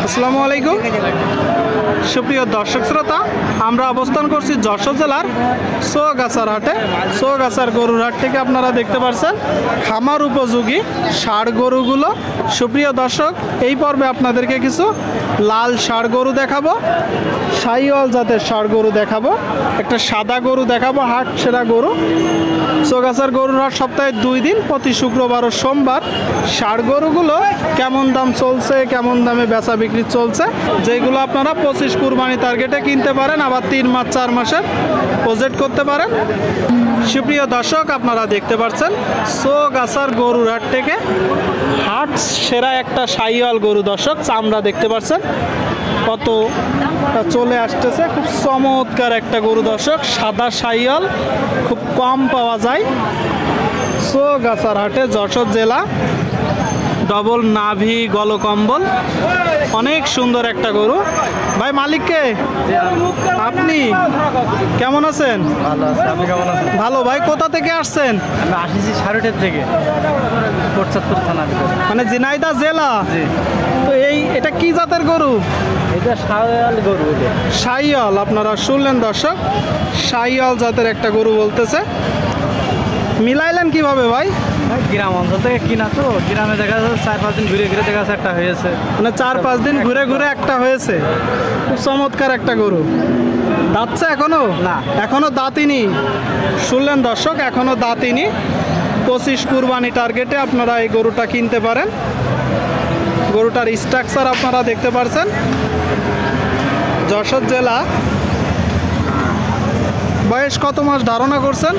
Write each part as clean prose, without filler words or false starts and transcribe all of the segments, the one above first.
আসসালামু আলাইকুম সুপ্রিয় দর্শক শ্রোতা, আমরা অবস্থান করছি যশোর জেলার চৌগাছার হাটে। চৌগাছার গরুর হাট থেকে আপনারা দেখতে পাচ্ছেন খামার উপযোগী ষাঁড় গরুগুলো। সুপ্রিয় দর্শক, এই পর্বে আপনাদেরকে কিছু লাল ষাঁড় গরু দেখাবো, শাহিওয়াল জাতের ষাঁড় গরু দেখাবো, একটা সাদা গরু দেখাবো, হাট সেরা গরু। চৌগাছার গরুর হাট সপ্তাহে 2 দিন, প্রতি শুক্রবার ও সোমবার। ষাঁড় গরুগুলো কেমন দাম চলছে, কেমন দামে বেচা বিক্রি চলছে, যেগুলো আপনারা 25 কুরবানি টার্গেটে কিনতে পারেন, আবার 3 মাস 4 মাসের প্রজেক্ট করতে পারেন। সুপ্রিয় দর্শক, আপনারা দেখতে পাচ্ছেন চৌগাছার গরুর হাট থেকে হাট সেরা একটা শাহিওয়াল গরু। দর্শক, চামড়া দেখতে পাচ্ছেন কতটা চলে আসতেছে, খুব চমৎকার একটা গরু। দর্শক, সাদা শাহিওয়াল খুব কম পাওয়া যায় চৌগাছার হাটে, যশোর জেলা। ডবল নাভি, গলকম্বল, অনেক সুন্দর একটা গরু। ভাই, মালিককে আপনি কেমন আছেন? ভালো আছে, আপনি কেমন আছেন? ভালো। ভাই, কোথা থেকে আসছেন? আমি আসিছি সারুটের থেকে, কোটচাঁদপুর থানা। মানে ঝিনাইদহ জেলা। জি। তো এটা কি জাতের গরু? এটা শাহিওয়াল গরু। শাহিওয়াল, আপনারা শুনলেন দর্শক, শাহিওয়াল জাতের একটা গরু বলতেছে। মিলাইলেন কিভাবে ভাই? গ্রাম অঞ্চল থেকে কিনা তো, গ্রামে দেখা যাচ্ছে 4-5 দিন ঘুরে ঘুরে দেখা যাচ্ছে একটা হয়েছে। মানে 4-5 দিন ঘুরে ঘুরে একটা হয়েছে। খুব চমৎকার একটা গরু। দাঁতছে এখনো? না, এখনো দাঁতিনি। শুনলেন দর্শক, এখনো দাঁতিনি। 25 কুরবানি টার্গেটে আপনারা এই গরুটা কিনতে পারেন। গরুটার স্ট্রাকচার আপনারা দেখতে পাচ্ছেন। যশোর জেলা। বয়স কত মাস ধারণা করছেন?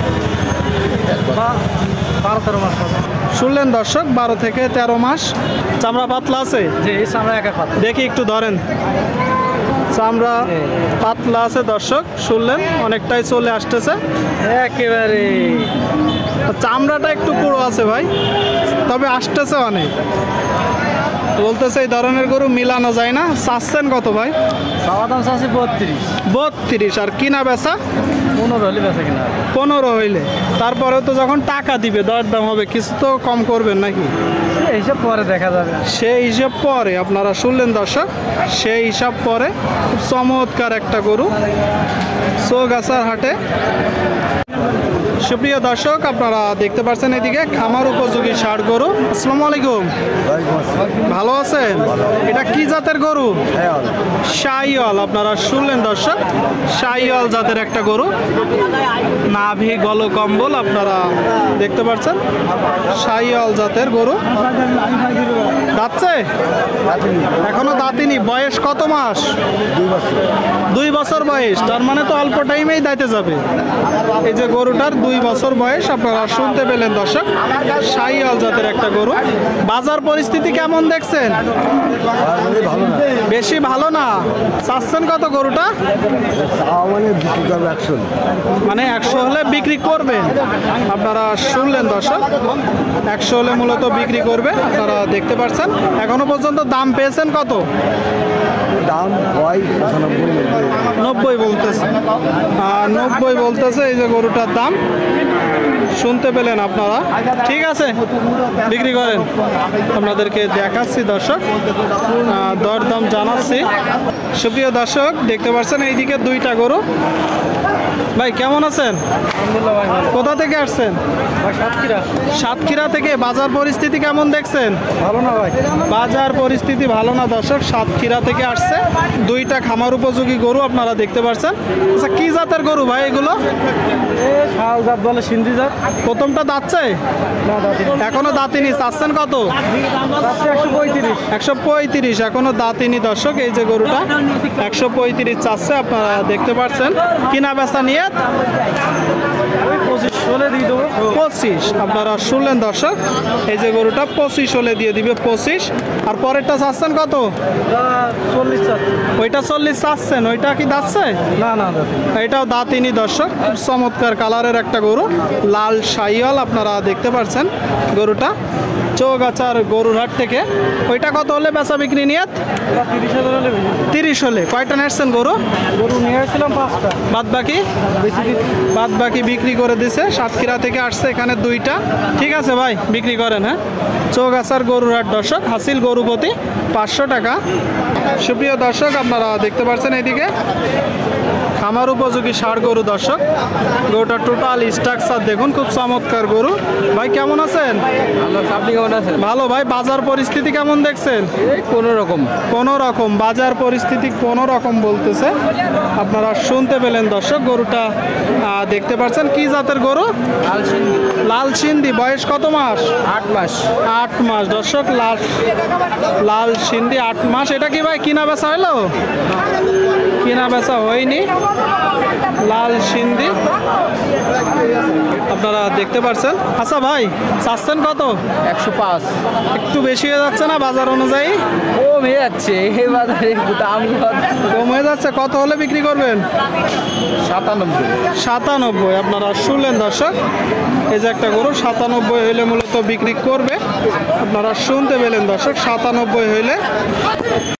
12-13 মাস। শুনলেন দর্শক, 12 থেকে 13 মাস। চামড়া পাতলা আছে? যে এই চামড়া একা পাতলা। দেখি একটু ধরেন। চামড়া পাতলা আছে দর্শক, শুনলেন, অনেকটাই চলে আসতেছে একেবারে। চামড়াটা একটু পুরো আছে ভাই, তবে আসতেছে অনেক। বলতেছে এই ধরনের গরু মিলানো যায় না। চাচ্ছেন কত ভাই? চাওয়া দাম চাচ্ছি 32। আর কিনা বেচা 15 হলে বেচা কিনা 15 হইলে। তারপরেও তো যখন টাকা দিবে দরদাম হবে, কিছু তো কম করবেন নাকি? এইসব পরে দেখা যাবে। সেই হিসাব পরে। আপনারা শুনলেন দর্শক, সেই হিসাব পরে। খুব চমৎকার একটা গরু চৌগাছার হাটে। সুপ্রিয় দর্শক, আপনারা দেখতে পাচ্ছেন এদিকে খামার উপযোগী ষাঁড় গরু। আসসালামু আলাইকুম। ভালো আছেন? এটা কি জাতের গরু? শাহিওয়াল। আপনারা শুনলেন দর্শক, শাহিওয়াল জাতের একটা গরু। নাভি, গলকম্বল আপনারা দেখতে পাচ্ছেন, শাহিওয়াল জাতের গরু। দাঁতছে? এখনো দাঁতিনি। বয়স কত মাস? 2 বছর বয়স। তার মানে তো অল্প টাইমেই দাঁতে যাবে। এই যে গরুটার 2 বছর বয়স, আপনারা শুনতে পেলেন দর্শক, শাহিওয়াল জাতের একটা গরু। বাজার পরিস্থিতি কেমন দেখছেন? বেশি ভালো না। চাচ্ছেন কত গরুটা? মানে 100 হলে বিক্রি করবেন। আপনারা শুনলেন দর্শক, 100 হলে মূলত বিক্রি করবে। আপনারা দেখতে পাচ্ছেন। এখনো পর্যন্ত দাম পেয়েছেন কত? দাম 90 বলতেছে। 90 বলতেছে এই যে গরুটার দাম। শুনতে পেলেন আপনারা। ঠিক আছে, বিক্রি করেন। আপনাদেরকে দেখাচ্ছি দর্শক, দরদাম জানাচ্ছি। সুপ্রিয় দর্শক, দেখতে পাচ্ছেন এইদিকে 2টা গরু। ভাই, কেমন আছেন? কোথা থেকে আসছেন? সাতক্ষীরা থেকে। বাজার পরিস্থিতি কেমন দেখছেন? ভালো না ভাই, বাজার পরিস্থিতি ভালো না দর্শক। সাতক্ষীরা থেকে আসছে 2টা খামার উপযোগী গরু, আপনারা দেখতে পাচ্ছেন। আচ্ছা, কি জাতের গরু ভাই এগুলো? শাল জাত বলে, সিন্ধি জাত। প্রথমটা দাঁতছে? এখনো দাঁতিনি। চাচ্ছেন কত? 135। এখনো দাঁতিনি দর্শক। এই যে গরুটা 135 চাচ্ছে, আপনারা দেখতে পাচ্ছেন। কিনা বেচা নিয়ে 25 হলে দিয়ে দেবো। 25। আপনারা শুনলেন দর্শক, এই যে গরুটা 25 হলে দিয়ে দিবে 25। আর পরেরটা চাচ্ছেন কত? 40 চাত। ওইটা 40 চাচ্ছেন। ওইটা কি দাঁতছে? না না, এটাও দাঁতিনি দর্শক। খুব চমৎকার কালারের একটা গরু, লাল শাহিওয়াল। আপনারা দেখতে পাচ্ছেন গরুটা। চৌগাছার গরুর হাট থেকে। ওইটা কত হলে বেচা বিক্রি নিয়ত? 30,000 হলে বেশি। 30 হলে। কয়টা নেসছেন গরু? গরু নিয়ে আসছিলাম 5টা, বাদ বাকি বেশি দিচ্ছি। বাদ বাকি বিক্রি করে দিছে। সাতক্ষীরা থেকে আসছে এখানে 2টা। ঠিক আছে ভাই, বিক্রি করেন। হ্যাঁ, চৌগাছার গরুর হাট দর্শক, হাসিল গরু প্রতি 500 টাকা। সুপ্রিয় দর্শক, আপনারা দেখতে পাচ্ছেন এদিকে খামার উপযোগী ষাঁড় গরু দর্শক। গরুটার টোটাল স্ট্রাকচার দেখুন, খুব চমৎকার গরু। ভাই কেমন আছেন? আপনি কেমন আছেন? ভালো ভাই। বাজার পরিস্থিতি কেমন দেখছেন? এই কোনো রকম। কোনো রকম বাজার পরিস্থিতি কোনো রকম বলতেছে। আপনারা শুনতে পেলেন দর্শক। গরুটা দেখতে পাচ্ছেন কি জাতের গরু? লাল সিন্ধি। বয়স কত মাস? 8 মাস। 8 মাস দর্শক। লাল সিন্ধি 8 মাস। এটা কি ভাই কিনা বেচা হলো? কিনা বেচা হয়নি। লাল সিন্ধি আপনারা দেখতে পাচ্ছেন। আচ্ছা ভাই, চাচ্ছেন কত? 105। একটু বেশি হয়ে যাচ্ছে না বাজার অনুযায়ী? কমে যাচ্ছে এই বাজারে দাম কম হয়ে যাচ্ছে। কত হলে বিক্রি করবেন? 97। আপনারা শুনলেন দর্শক, এই যে একটা গরু 97 হইলে মূলত বিক্রি করবে। আপনারা শুনতে পেলেন দর্শক, 97 হইলে